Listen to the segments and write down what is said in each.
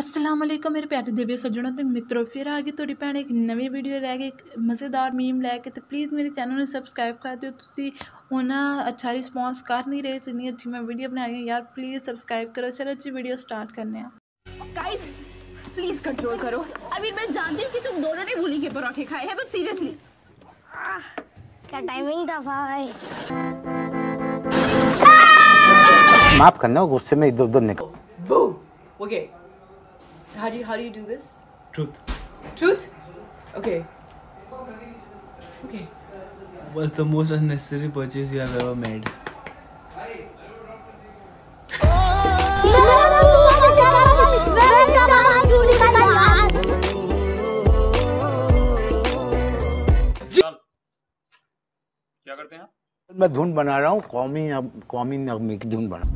अस्सलाम वालेकुम मेरे प्यारे देवी सज्जनों ते मित्रों, फिर आ गई थोड़ी भैन एक नवी वीडियो लैके एक मज़ेदार मीम लैके। तो प्लीज़ मेरे चैनल में सबसक्राइब कर दिओ। तुसी होना अच्छा रिस्पॉन्स कर नहीं रहे, इतनी अच्छी मैं वीडियो बना रही हूँ यार, प्लीज़ सब्सक्राइब करो। चलो अच्छी वीडियो स्टार्ट करने हैं। गाइस प्लीज कंट्रोल करो। अभी मैं जानती हूँ कि तुम दोनों ने मूली के पराठे खाए हैं, बट सीरियसली क्या टाइमिंग था भाई। माफ करना, गुस्से में इधर उधर निकल। Boom. Okay. How do you do this? Truth. Truth? Okay. Okay. What's the most unnecessary purchase you have ever made? क्या करते हैं आप? मैं धुन बना रहा हूँ, कौमी नगमे की धुन बना।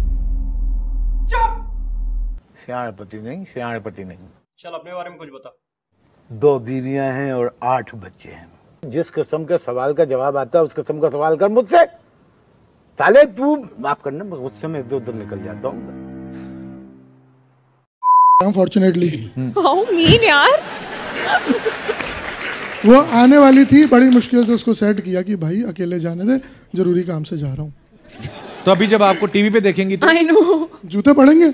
श्याणपति नहीं। चल अपने बारे में कुछ बता। 2 बीवियां हैं और 8 बच्चे हैं। जिस किस्म के सवाल का जवाब आता है उस किस्म का सवाल कर मुझसे। साले तू माफ करना, मैं गुस्से में इधर उधर निकल जाता हूँ। अनफॉर्चुनेटली हाउ मीन यार। वो आने वाली थी, बड़ी मुश्किल से उसको सेट किया कि भाई अकेले जाने दे, जरूरी काम से जा रहा हूँ। तो अभी जब आपको टीवी पे देखेंगी तो आई नो जूते पड़ेंगे।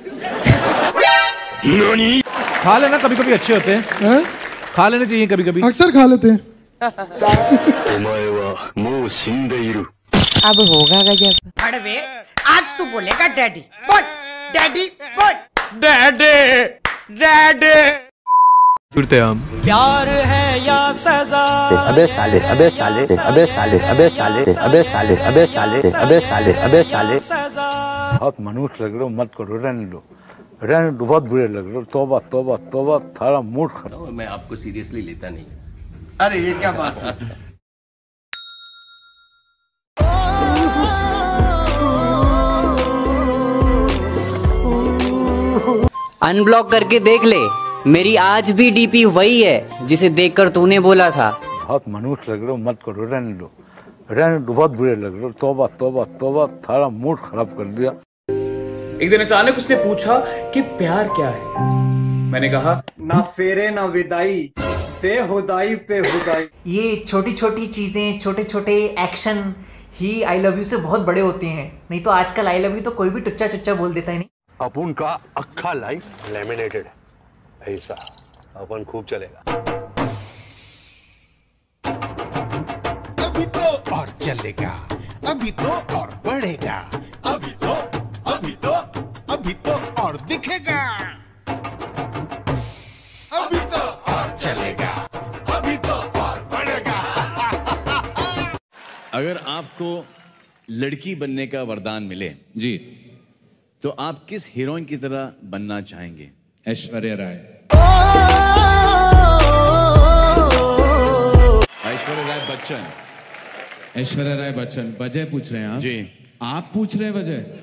खा लेना, कभी कभी अच्छे होते हैं, खा लेने चाहिए कभी कभी। अक्सर खा लेते हैं। अब होगा गजब। अड़वे आज तू बोलेगा डैडी बोल, डैडी बोल, डैडी जुड़ते हम। प्यार है या सजा। अबे साले बहुत मनुष्य लग रहे हो, मत करो, रहने दो, बहुत बुरे लग रहे हो। तौबा थारा मूड खराब। मैं आपको सीरियसली लेता नहीं। अरे ये क्या बात है। अनब्लॉक करके देख ले, मेरी आज भी डीपी वही है जिसे देखकर तूने बोला था। बहुत मनुष्य लग रहे हो, मत करो, रहने दो, बहुत बुरे लग रहे हो। तौबा थारा मूड खराब कर दिया। एक दिन अचानक उसने पूछा कि प्यार क्या है। मैंने कहा ना फेरे ना विदाई, बेहुदाई पे हुदाई। ये छोटी छोटी चीजें, छोटे छोटे एक्शन ही आई लव यू से बहुत बड़े होते हैं। नहीं तो आजकल आई लव यू तो कोई भी टुच्चा चुच्चा बोल देता है। नहीं अपन का अक्खा लाइफ लेमिनेटेड ऐसा अपन खूब चलेगा। अभी तो और चलेगा, अभी तो और बढ़ेगा, अभी तो और दिखेगा, अभी तो और चलेगा, अभी तो और बढ़ेगा। अगर आपको लड़की बनने का वरदान मिले जी, तो आप किस हीरोइन की तरह बनना चाहेंगे? ऐश्वर्या राय। ऐश्वर्या राय बच्चन। वजह पूछ रहे हैं आप जी? आप पूछ रहे हैं वजह?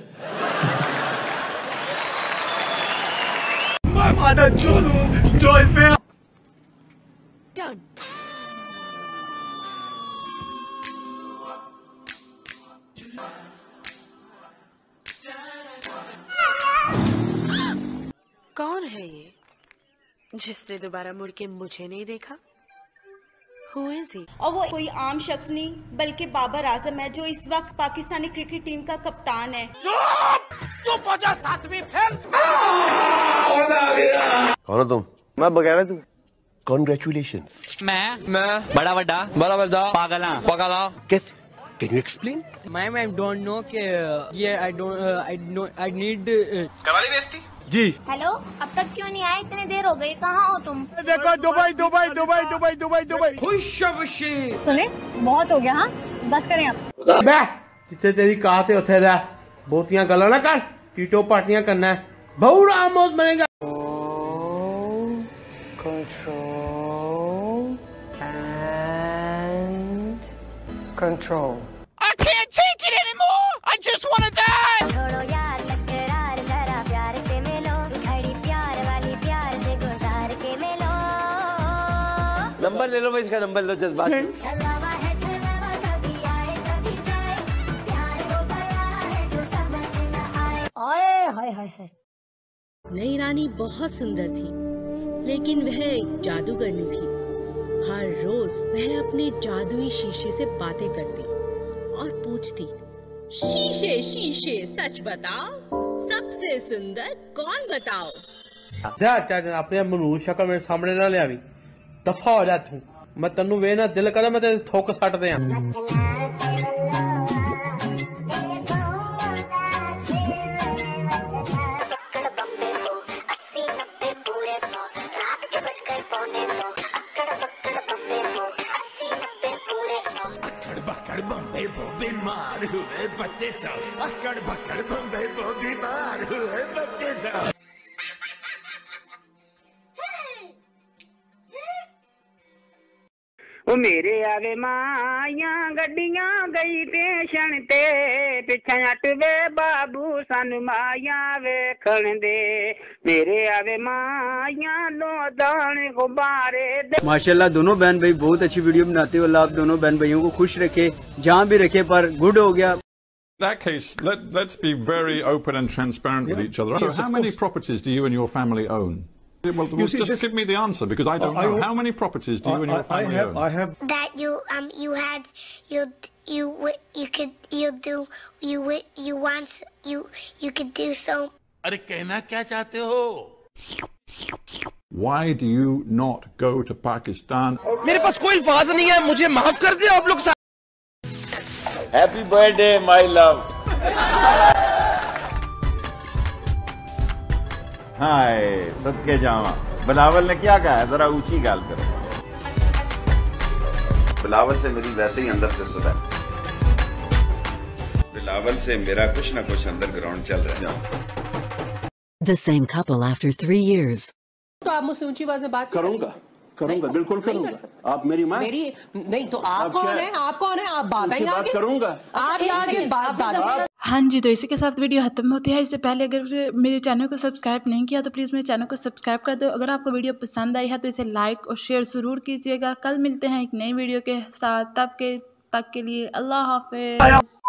कौन है ये जिसने दोबारा मुड़ के मुझे नहीं देखा? Who is he? और वो कोई आम शख्स नहीं बल्कि बाबर आजम है, जो इस वक्त पाकिस्तानी क्रिकेट टीम का कप्तान है। चुप हो जा, 7वीं फेल। कौन हो तुम? मैं बगैर तू। कॉन्ग्रेचुलेशंस। मैं बड़ा बड़ा पागला कैसे? Can you explain? मैं डोंट नो कि ये आई नीड करा ली बेइज्जती जी। हेलो, अब तक क्यों नहीं आए? इतनी देर हो गई, कहाँ हो तुम? देखो दुबई। खुशबशी। सुने बहुत हो गया, हाँ बस करें आप। जिथे तेरी कहा उथे रह, बहुतियां गल्ला ना कर, टीटो पार्टियां करना है, बहु आमोद बनेगा। Control. I can't take it anymore. I just want to die. छोड़ो यार तकरार, जरा प्यार से मिलो, घड़ी प्यार वाली प्यार से गुजार के मिलो। नंबर ले लो भाई, इसका नंबर लो जज्बात। छलावा है छलावा, कभी आए कभी जाए, प्यार वो बड़ा है जो समझ न आए। हाय हाय हाय। नई रानी बहुत सुंदर थी, लेकिन वह एक जादूगरनी थी। हर रोज वह अपने जादुई शीशे से बातें करती और पूछती, शीशे शीशे सच बताओ, सबसे सुंदर कौन बताओ। जा अपने मनूर शक्ल मेरे सामने ना लिया, दफा हो जा तू। मैं तेन वे ना दिल करे मैं तेरे थोक सट दे। अक्कड़ बक्कड़ बम्बे वो बीमार हुए बच्चे सब, अक्कड़ बक्कड़ बम्बे वो बीमार हुए बच्चे सब। ओ मेरे आवे माया गड्डियां गई टेशन ते, पिछा हट वे बाबू सानू माया वेखण दे। मेरे आवे माया लो दाने गुब्बारे दे। माशाल्लाह दोनों बहन भाई बहुत अच्छी वीडियो बनाते हो। अल्लाह आप दोनों बहन भाइयों को खुश रखे, जहाँ भी रखे, पर गुड हो गया। In that case, let's be very open and transparent with each other. So how many properties do you and your family own? Well, just give me the answer, because I don't know. How many properties do you and your family own? I have that you could do so. अरे कहना क्या चाहते हो? Why do you not go to Pakistan? मेरे पास कोई अल्फाज नहीं है, मुझे माफ कर दे आप लोग। Happy birthday, my love. हाय सदके जावा। बिलावल ने क्या कहा है, जरा ऊंची गाल करो। बिलावल से मेरी वैसे ही अंदर से सुलह। बिलावल से मेरा कुछ ना कुछ अंडरग्राउंड चल रहा है। The same couple after 3 years. तो आप मुझसे ऊंची आवाज में बात करूंगा बिल्कुल करूंगा। आप मेरी माँ? मेरी नहीं तो आप कौन है? आप कौन है? आप बाबा ही आगे करूंगा। आप आगे बात दादा। हाँ जी, तो इसी के साथ वीडियो खत्म होती है। इससे पहले अगर मेरे चैनल को सब्सक्राइब नहीं किया तो प्लीज़ मेरे चैनल को सब्सक्राइब कर दो। अगर आपको वीडियो पसंद आई है तो इसे लाइक और शेयर ज़रूर कीजिएगा। कल मिलते हैं एक नई वीडियो के साथ, तब के लिए अल्लाह हाफिज़।